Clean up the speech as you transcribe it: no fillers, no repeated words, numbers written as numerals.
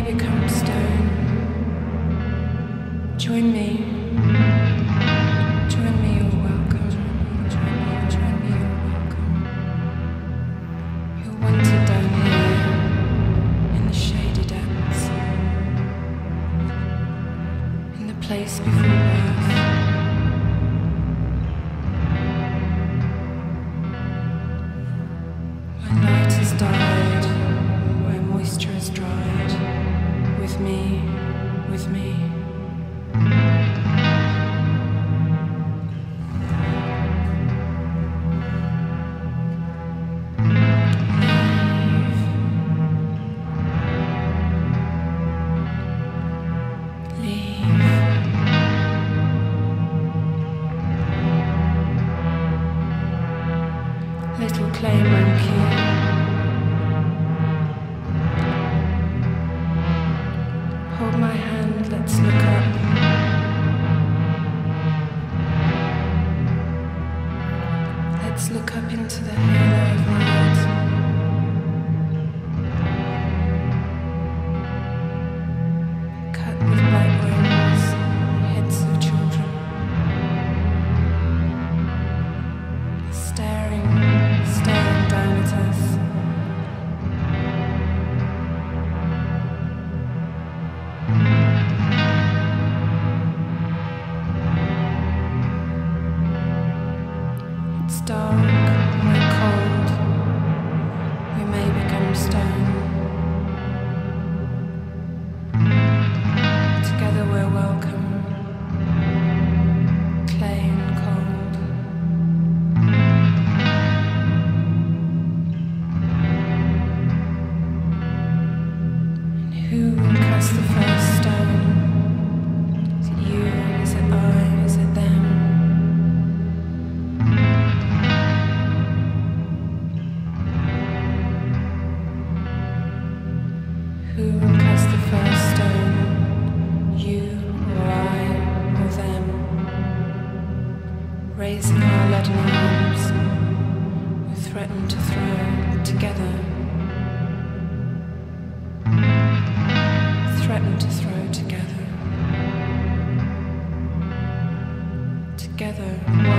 become stone. Join me. Join me, you're welcome. Join me, you're welcome. You're wanted down here in the shady depths, in the place before birth. When light has died, where moisture has dried, with me, with me. Little clay monkey, hold my hand, let's look up. Let's look up into the halo of light. Cut with black wings, heads of children, staring down at us. It's dark, we're cold, we may become stone. Together we're welcome, clay and cold. Who will cast the first stone? Is it you? Is it I? Is it them? Who will cast the first stone? You or I or them? Raising our leaden arms, we threaten to throw together. Threaten to throw together. Together.